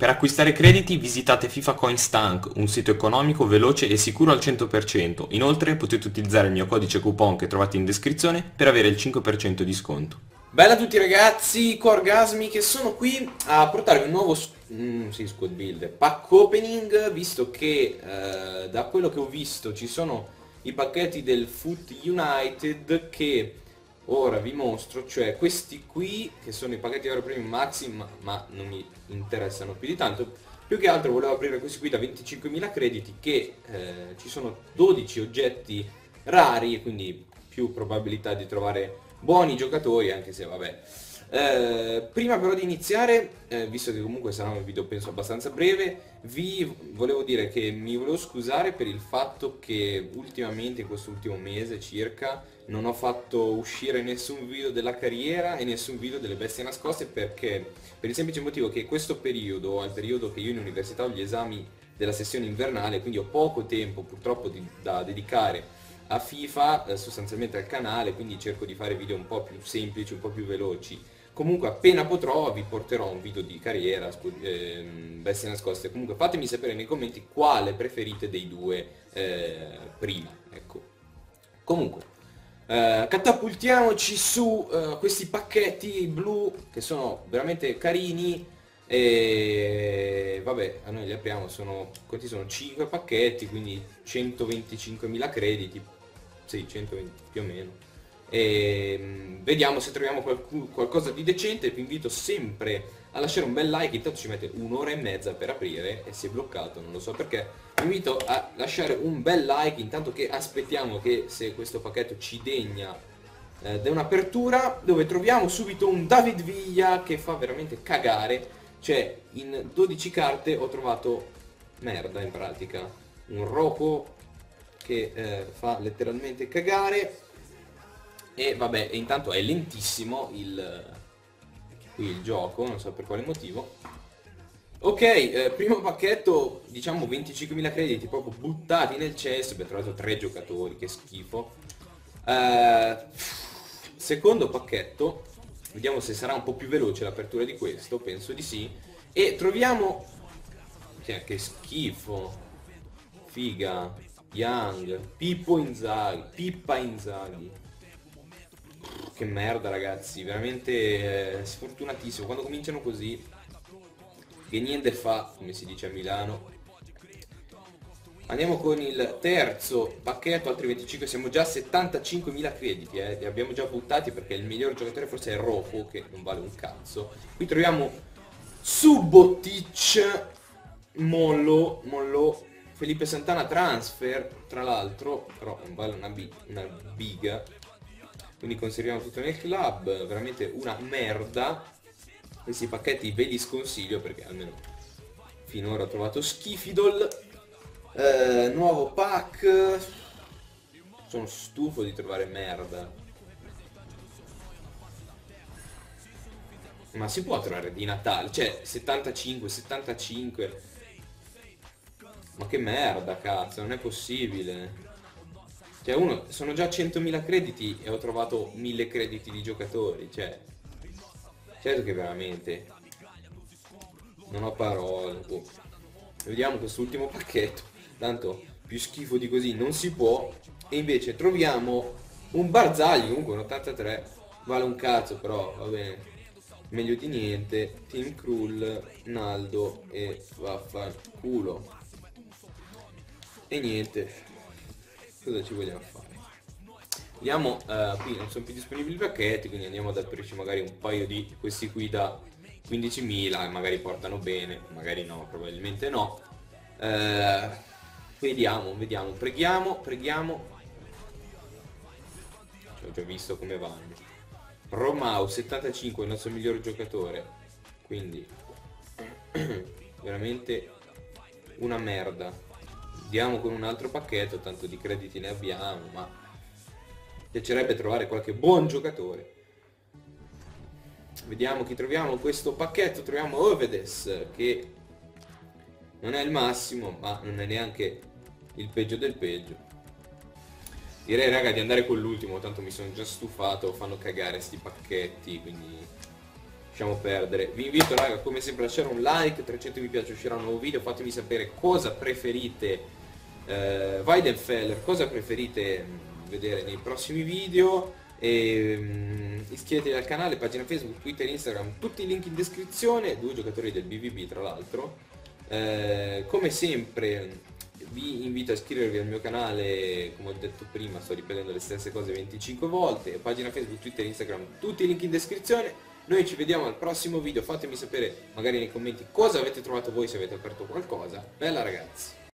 Per acquistare crediti visitate FIFA Coins Tank, un sito economico, veloce e sicuro al 100%. Inoltre potete utilizzare il mio codice coupon che trovate in descrizione per avere il 5% di sconto. Bella a tutti ragazzi, Corgasmi che sono qui a portarvi un nuovo sì, squad builder, pack opening, visto che da quello che ho visto ci sono i pacchetti del Foot United che ora vi mostro, cioè questi qui che sono i pacchetti Euro Premium Maxi, ma non mi interessano più di tanto. Più che altro volevo aprire questi qui da 25.000 crediti che ci sono 12 oggetti rari e quindi più probabilità di trovare buoni giocatori, anche se vabbè. Prima però di iniziare, visto che comunque sarà un video penso abbastanza breve, vi volevo dire che mi volevo scusare per il fatto che ultimamente, in quest'ultimo mese circa, non ho fatto uscire nessun video della carriera e nessun video delle bestie nascoste, perché per il semplice motivo che questo periodo è il periodo che io in università ho gli esami della sessione invernale, quindi ho poco tempo purtroppo da dedicare a FIFA, sostanzialmente al canale, quindi cerco di fare video un po' più semplici, un po' più veloci. Comunque appena potrò vi porterò un video di carriera, bestie nascoste. Comunque fatemi sapere nei commenti quale preferite dei due prima, ecco. Comunque, catapultiamoci su questi pacchetti blu che sono veramente carini. E vabbè, a noi li apriamo, quanti sono? 5 pacchetti, quindi 125.000 crediti, sì, 120 più o meno. E vediamo se troviamo qualcosa di decente. Vi invito sempre a lasciare un bel like, intanto ci mette un'ora e mezza per aprire e si è bloccato, non lo so perché. Vi invito a lasciare un bel like intanto che aspettiamo che se questo pacchetto ci degna da un'apertura, dove troviamo subito un David Villa che fa veramente cagare. Cioè, in 12 carte ho trovato merda in pratica. Un Roco che fa letteralmente cagare. E vabbè, e intanto è lentissimo qui il gioco, non so per quale motivo. Ok, primo pacchetto, diciamo 25.000 crediti proprio buttati nel cesso. Abbiamo trovato 3 giocatori, che schifo. Secondo pacchetto, vediamo se sarà un po' più veloce l'apertura di questo, penso di sì. E troviamo... Cioè, che schifo. Figa. Young. Pippa Inzaghi. Che merda ragazzi, veramente sfortunatissimo. Quando cominciano così, che niente fa, come si dice a Milano. Andiamo con il terzo pacchetto, altri 25, siamo già a 75.000 crediti, li abbiamo già buttati perché il miglior giocatore forse è Rojo, che non vale un cazzo. Qui troviamo Subotic, Mollo, Felipe Santana transfer, tra l'altro, però non vale una biga. Quindi conserviamo tutto nel club, veramente una merda. Questi pacchetti ve li sconsiglio perché almeno finora ho trovato schifidol. Nuovo pack. Sono stufo di trovare merda. Ma si può trovare di Natale? Cioè 75. Ma che merda, cazzo, non è possibile. Cioè sono già 100.000 crediti e ho trovato 1.000 crediti di giocatori. Cioè, certo che veramente non ho parole. Vediamo quest'ultimo pacchetto. Tanto più schifo di così non si può. E invece troviamo un Barzagli, comunque un 83. Vale un cazzo, però va bene. Meglio di niente. Tim Krul, Naldo e vaffanculo. E niente. Cosa ci vogliamo fare? Vediamo, qui non sono più disponibili i pacchetti, quindi andiamo ad aprirci magari un paio di questi qui da 15.000, magari portano bene, magari no, probabilmente no. Vediamo, preghiamo. Ho già visto come vanno. Romao 75, il nostro miglior giocatore, quindi veramente una merda. Andiamo con un altro pacchetto, tanto di crediti ne abbiamo, ma piacerebbe trovare qualche buon giocatore. Vediamo chi troviamo in questo pacchetto. Troviamo Ovedes, che non è il massimo, ma non è neanche il peggio del peggio. Direi raga di andare con l'ultimo, tanto mi sono già stufato, fanno cagare sti pacchetti, quindi lasciamo perdere. Vi invito raga come sempre a lasciare un like, 300 mi piace, uscirà un nuovo video, fatemi sapere cosa preferite Weidenfeller, cosa preferite vedere nei prossimi video, e iscrivetevi al canale, pagina Facebook, Twitter, Instagram, tutti i link in descrizione, 2 giocatori del BVB tra l'altro. Come sempre vi invito a iscrivervi al mio canale, come ho detto prima sto ripetendo le stesse cose 25 volte, pagina Facebook, Twitter, Instagram, tutti i link in descrizione. Noi ci vediamo al prossimo video, fatemi sapere magari nei commenti cosa avete trovato voi, se avete aperto qualcosa. Bella ragazzi!